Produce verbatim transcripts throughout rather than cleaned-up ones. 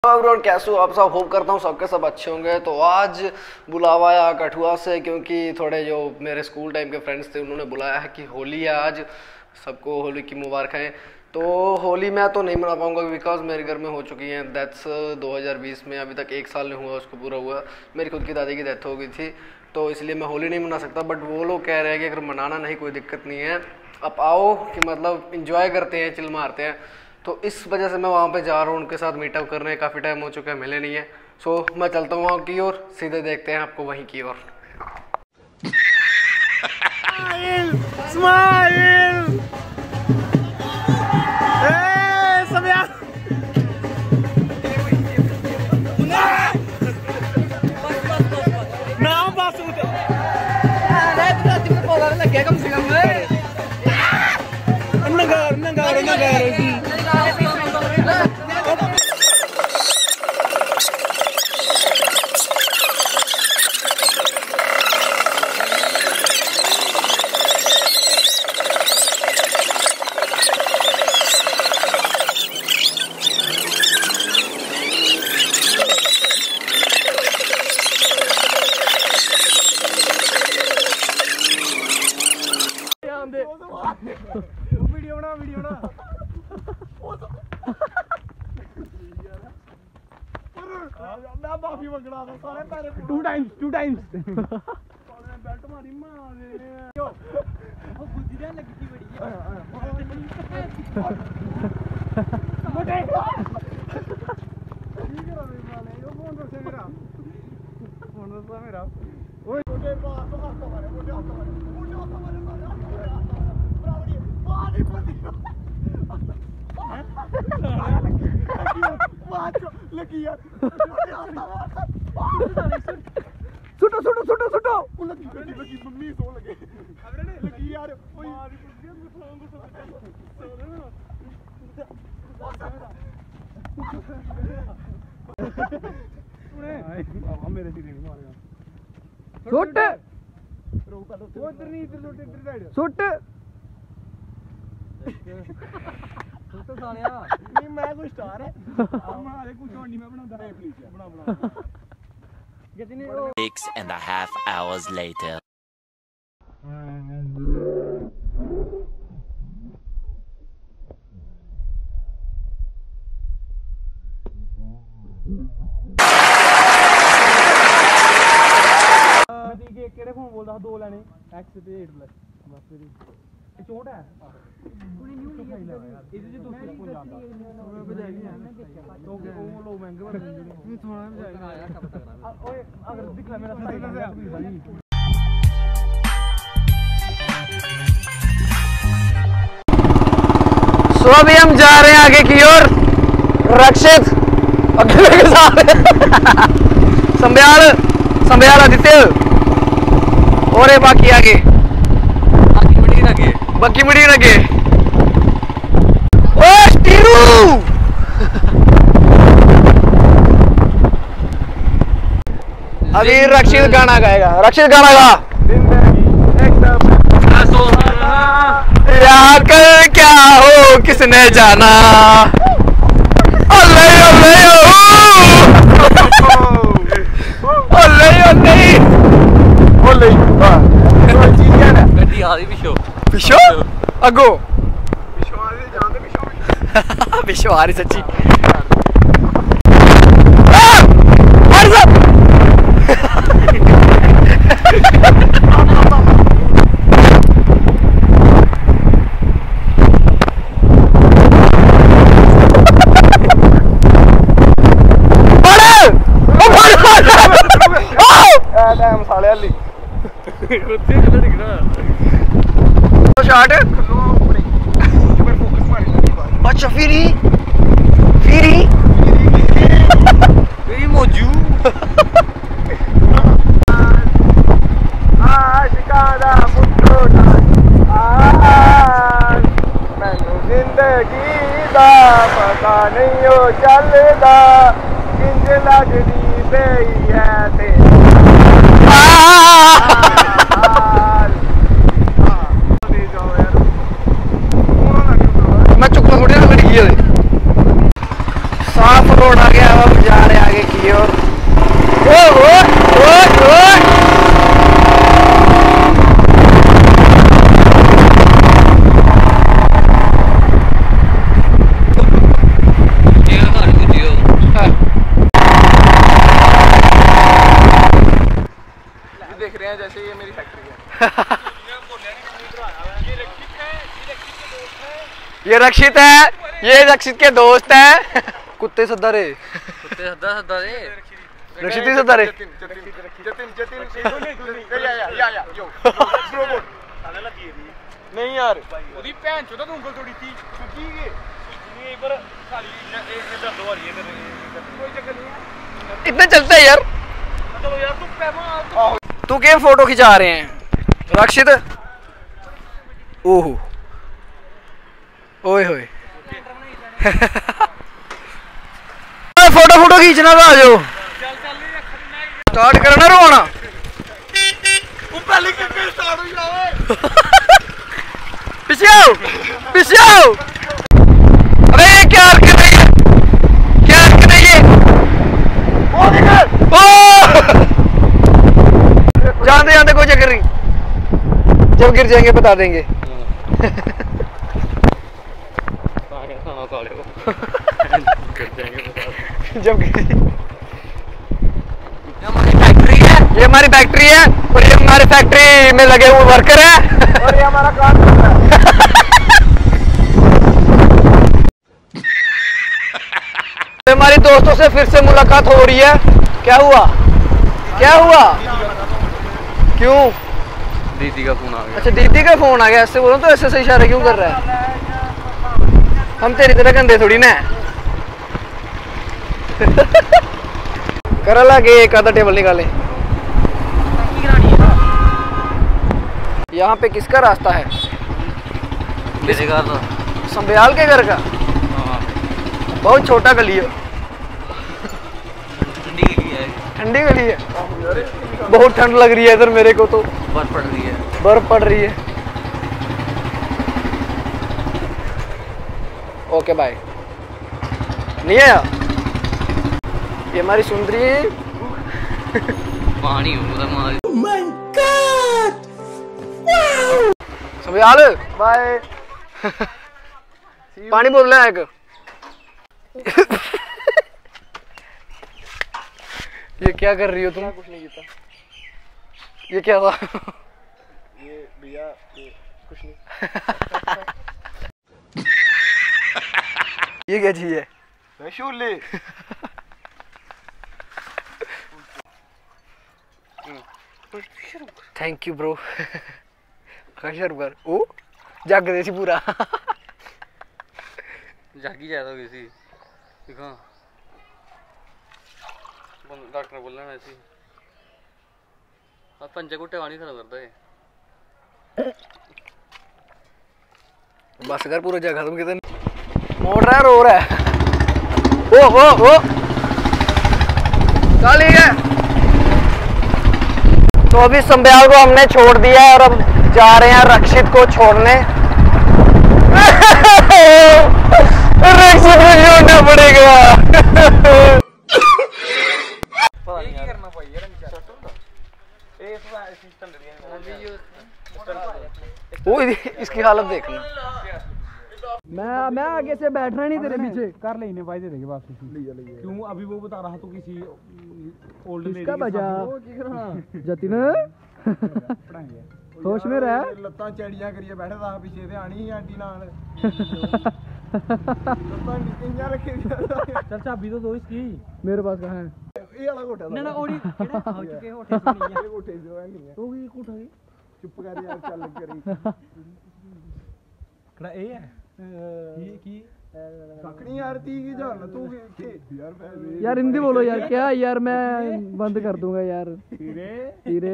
Everyone, कैसे हो आप सब? होप करता हूँ सबके सब अच्छे होंगे। तो आज बुलावा आया कठुआ से, क्योंकि थोड़े जो मेरे स्कूल टाइम के फ्रेंड्स थे उन्होंने बुलाया है कि होली है आज, सबको होली की मुबारकें। तो होली मैं तो नहीं मना पाऊँगा बिकॉज मेरे घर में हो चुकी हैं डेथ्स दो हज़ार बीस में, अभी तक एक साल नहीं हुआ उसको पूरा हुआ। मेरी खुद की दादी की डेथ हो गई थी, तो इसलिए मैं होली नहीं मना सकता। बट वो लोग कह रहे हैं कि अगर मनाना नहीं कोई दिक्कत नहीं है, आप आओ कि मतलब इंजॉय करते हैं, चिल मारते हैं। तो इस वजह से मैं वहाँ पे जा रहा हूँ उनके साथ मीटअप करने। काफ़ी टाइम हो चुका है, मिले नहीं है। सो मैं चलता हूँ वहाँ की ओर, सीधे देखते हैं आपको वहीं की ओर। स्माइल कम से कम नगार नगार नगार वीडियो बना वीडियो बना मैं माफी मंगना था सारे पैरे two times two times belt मारी मारे यो वो बुद्धि ध्यान लगी थी बड़ी मोटे ठीक है रे वाले यो फोन रख मेरा फोन रख मेरा ओए मोटे पास हाथ मारे मोटे हाथ मारे मोटे हाथ मारे ब्रावड़ी पानी पड़ी लगी यार सुटो सुटो सुटो सुटो लगी लगी लगी मम्मी सो लगे लगी यार मेरे से नहीं मारेगा सुट वो इधर नहीं इधर सुट इधर साइड सुट तो सालिया नहीं मैं कोई स्टार है हमारे कुछ और नहीं मैं बनाता है प्लीज बना बना कितने six and a half hours later मैं दी केड़े फोन बोलदा दो लेने एक्स ते एट प्लस बस तेरी ਇਹ ਚੋਟ ਹੈ ਕੋਈ ਨਿਊ ਨਹੀਂ ਹੈ ਇਹਦੇ ਚ ਦੋ ਸੌ ਜਾਂਦਾ ਮੈਂ ਬਜਾਈ ਨਹੀਂ ਹੈ तो ਉਹ ਲੋ ਮਹਿੰਗੇ ਬਣ ਜਾਂਦੇ ਨੇ ਨਹੀਂ ਥੋੜਾ ਬਜਾਈ ਆਇਆ ਕੰਮ ਕਰਨਾ ਓਏ अगर दिख रहा मेरा सो अभी हम जा रहे हैं आगे की ओर। रक्षित अकेले के साथ संभ्याल संभ्याल आदित्य और बाकी आगे बाकी मिडी लगे ओ स्टीरू अभी रक्षित गाना गाएगा। रक्षित गाना गा। यहाँ कल क्या हो किसने जाना ओले ओले ओले ओले ओले गड्डी आ रही पिछो पिछो अगो पिछो आ रही जानते पिछो पिछो आ रही सच्ची शॉट अच्छा फिरी फिरी फिरी मौजू आशिकाना मुट्ठोना मैनू जिंदगी दा पता नहीं हो चलदा किंज लगदी पई है ते मैं चुकना थोड़ी ना लगी साफ रोड आ गया। ये रक्षित है, ये रक्षित के दोस्त है। कुत्ते सद्दा रे, कुत्ते सद्दा सद्दा रे, रक्षित ही सद्दा रे। नहीं यार ਉਹਦੀ ਭੈਣ ਚੋਦਾ ਤੂੰ ਉਂਗਲ ਤੋੜੀ ਤੀ ਕੀ ਕੀ ਇਹ ਪਰ ਖਾਲੀ ਇਹ ਦਰਦ ਹੋ ਰਹੀ है कोई चक्कर नहीं है इतना चलता है यार। चलो यार तू पैमा तू क्या फोटो खिंचा रहे हैं रक्षित? ओहो ओए होए फोटो फोटो खींचना था, आ जाओ स्टार्ट करना रोना। पहले किसके स्टार्ट हो जाओ पीछे आओ पीछे आओ। अबे ये क्या हरकत है, ये क्या हरकत है ये? ओ देखो ओ जानते जानते कोई चक्कर नहीं, जब गिर जाएंगे बता देंगे। जब हमारी फैक्ट्री है, ये हमारी फैक्ट्री है और ये हमारी फैक्ट्री में लगे हुए वर्कर है और ये हमारा काम कर रहा है। हमारी दोस्तों से फिर से मुलाकात हो रही है। क्या हुआ क्या हुआ क्यों? दीदी का फोन आ गया। अच्छा दीदी का फोन आ गया, ऐसे बोलो तो ऐसे से इशारे क्यों कर रहा है? हम तेरी तरह गंदे थोड़ी ना। कर लगे एक आधा टेबल निकाले। यहाँ पे किसका रास्ता है? मेरे घर का। संभयाल के घर का? बहुत छोटा गली है, ठंडी गली है, ठंडी गली है। बहुत ठंड लग रही है इधर मेरे को तो, बर्फ पड़ रही है, बर्फ पड़ रही है। Okay bye. नहीं आया ये हमारी सुंदरी पानी हो मार। संभयाल बाय पानी बोल रहा है एक। ये क्या कर रही हो तुम? कुछ नहीं किया ये क्या था? ये भैया ये कुछ नहीं। ये क्या चीज है? शूले थैंक यू ब्रो। कर ओ जग दे सी पूरा। जागी जाता किसी देखो डॉक्टर ने बोलना ऐसी अब पंजे कुट्टे वाणी खड़ा करता है। बस कर पूरा जगह तुम कितने मोड़ रहा है, रो रहा है। ओ ओ ओ चल ठीक है। तो अभी संभयाल को हमने छोड़ दिया है और अब जा रहे हैं रक्षित को छोड़ने। रक्षित को छोड़ना पड़ेगा। वो इसकी हालत देखना। मैं मैं आगे से बैठना नहीं तेरे पीछे। कर ले इन्हें भाई दे देंगे वापस। क्यों अभी वो बता रहा तो किसी ओल्ड लेडी का बजा जतिन पढ़ाएंगे होश में रह। लत्तां चढ़ियां करिए बैठा था पीछे ते आनी आंटी नाल। लत्तां निकियां रखी चल चाबी तो दो इसकी मेरे पास कहां है? ये वाला कोठा ना ना ओड़ी केड़ा हो चुके होठे से नहीं है। ये कोठे जो है नहीं है तो ये कोठा है। चुप कर यार चल करी कड़ा ए है की की सकनी यार ती की जान तू के यार मैं यार हिंदी बोलो यार। क्या यार मैं बंद कर दूंगा यार। धीरे धीरे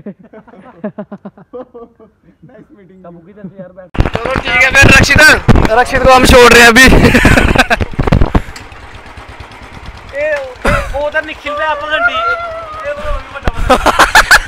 नेक्स्ट मीटिंग तब की तरफ यार बैठ। चलो ठीक है फिर रक्षित रक्षित को हम छोड़ रहे हैं अभी। ए वो उधर निखिल पे आप घंटी ये तो बड़ा बड़ा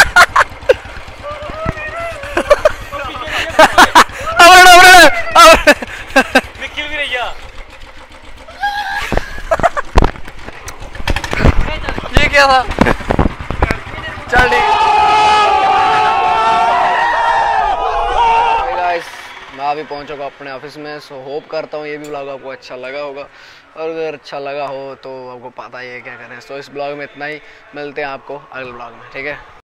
अबड़ अबड़ अबड़ निखिल भी रहिया। ये क्या था? चल ठीक गाइस, मैं अभी पहुंच चुका अपने ऑफिस में। सो होप करता हूँ ये भी ब्लॉग आपको अच्छा लगा होगा और अगर अच्छा लगा हो तो आपको पता ही है क्या करें। सो इस ब्लॉग में इतना ही, मिलते हैं आपको अगले ब्लॉग में, ठीक है।